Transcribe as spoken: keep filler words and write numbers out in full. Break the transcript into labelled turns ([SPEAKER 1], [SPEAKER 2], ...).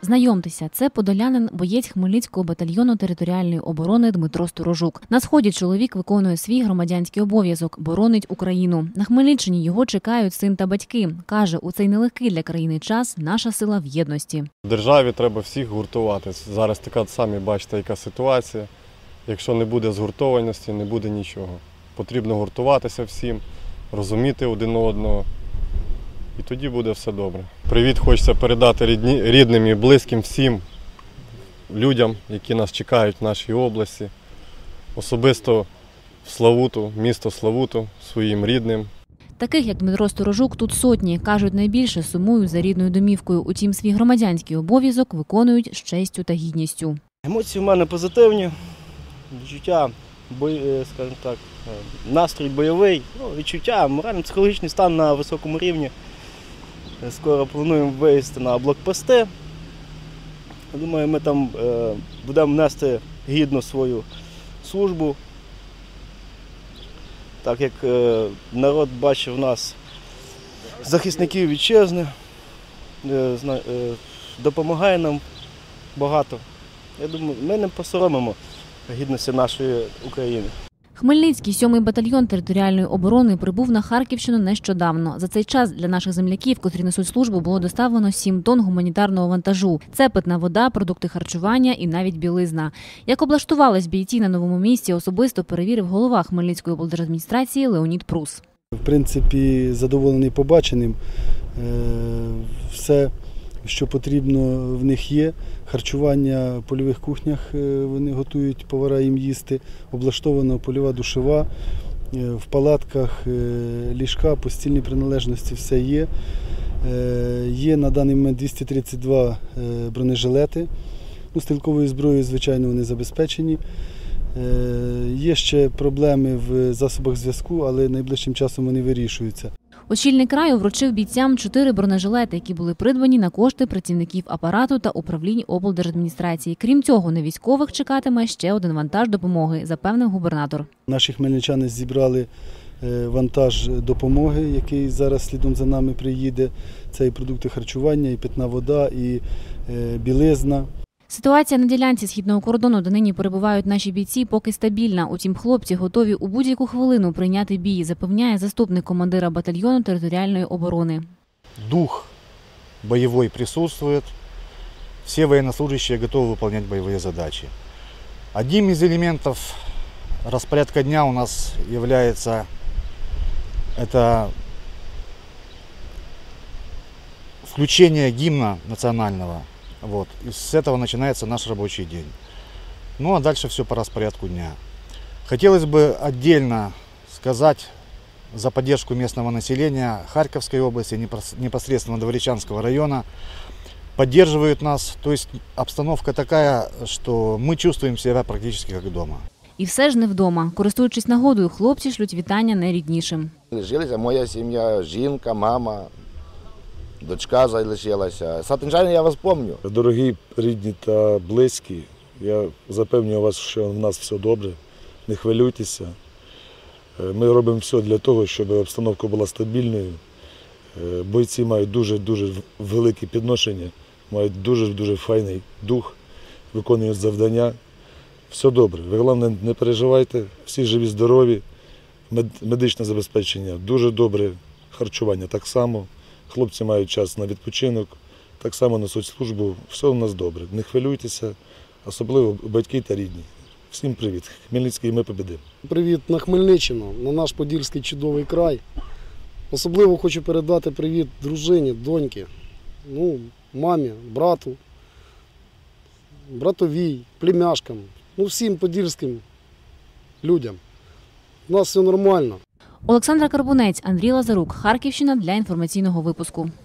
[SPEAKER 1] Знайомтеся, це подолянин, боєць Хмельницького батальйону територіальної оборони Дмитро Сторожук. На сході чоловік виконує свій громадянський обов'язок – боронить Україну. На Хмельниччині його чекають син та батьки. Каже, у цей нелегкий для країни час наша сила в єдності.
[SPEAKER 2] В державі треба всіх гуртувати. Зараз така, самі бачите, яка ситуація. Якщо не буде згуртованості, не буде нічого. Потрібно гуртуватися всім, розуміти один одного. І тоді буде все добре. Привіт хочеться передати рідні, рідним і близьким всім людям, які нас чекають в нашій області. Особисто в Славуту, місто Славуту, своїм рідним.
[SPEAKER 1] Таких, як Дмитро Сторожук, тут сотні. Кажуть, найбільше сумують за рідною домівкою. Утім, свій громадянський обов'язок виконують з честю та гідністю.
[SPEAKER 3] Емоції в мене позитивні, відчуття, скажімо так, настрій бойовий, відчуття, морально-психологічний стан на високому рівні. Скоро плануємо виїзд на блокпости. Думаю, ми там е, будемо нести гідно свою службу. Так як е, народ бачив нас захисників вітчизни, е, е, допомагає нам багато. Я думаю, ми не посоромимо гідності нашої України.
[SPEAKER 1] Хмельницький сьомий батальйон територіальної оборони прибув на Харківщину нещодавно. За цей час для наших земляків, котрі несуть службу, було доставлено сім тонн гуманітарного вантажу. Це питна вода, продукти харчування і навіть білизна. Як облаштувались бійці на новому місці, особисто перевірив голова Хмельницької облдержадміністрації Леонід Прус.
[SPEAKER 4] В принципі, задоволений побаченим. Все, що потрібно, в них є. Харчування в польових кухнях вони готують, повара їм їсти. Облаштована польова душова, в палатках ліжка, постільні приналежності, все є. Є на даний момент двісті тридцять два бронежилети. Ну, стрілковою зброєю, звичайно, вони забезпечені. Є ще проблеми в засобах зв'язку, але найближчим часом вони вирішуються.
[SPEAKER 1] Очільник краю вручив бійцям чотири бронежилети, які були придбані на кошти працівників апарату та управлінь облдержадміністрації. Крім цього, на військових чекатиме ще один вантаж допомоги, запевнив губернатор.
[SPEAKER 4] Наші хмельничани зібрали вантаж допомоги, який зараз слідом за нами приїде. Це і продукти харчування, і питна вода, і білизна.
[SPEAKER 1] Ситуація на ділянці східного кордону, де нині перебувають наші бійці, поки стабільна. Утім, хлопці готові у будь-яку хвилину прийняти бій, запевняє заступник командира батальйону територіальної оборони.
[SPEAKER 5] Дух бойовий присутствує. Всі военнослужащие готові виконувати бойові задачі. Одним із елементів розпорядку дня у нас є це включення гімна національного. Вот. И с этого начинается наш рабочий день. Ну а дальше все по распорядку дня. Хотелось бы отдельно сказать за поддержку местного населения Харьковской области, непосредственно Дворечанского района. Поддерживают нас, то есть обстановка такая, что мы чувствуем себя практически как дома.
[SPEAKER 1] І все ж не вдома. Користуючись нагодою, хлопці шлють вітання найріднішим.
[SPEAKER 6] Лишилася моя сім'я, жінка, мама. Дочка залишилася. Сатинчани, я вас пам'ятаю.
[SPEAKER 7] Дорогі рідні та близькі, я запевнюю вас, що в нас все добре, не хвилюйтеся. Ми робимо все для того, щоб обстановка була стабільною. Бойці мають дуже-дуже велике підношення, мають дуже-дуже файний дух, виконують завдання. Все добре. Ви, головне, не переживайте, всі живі, здорові, медичне забезпечення дуже добре, харчування так само. Хлопці мають час на відпочинок, так само несуть службу, все у нас добре. Не хвилюйтеся, особливо батьки та рідні. Всім привіт. Хмельницький, ми побідимо.
[SPEAKER 8] Привіт на Хмельниччину, на наш подільський чудовий край. Особливо хочу передати привіт дружині, доньки, ну, мамі, брату, братовій, племяшкам, ну всім подільським людям. У нас все нормально.
[SPEAKER 1] Олександра Карбунець, Андрій Лазарук, Харківщина для інформаційного випуску.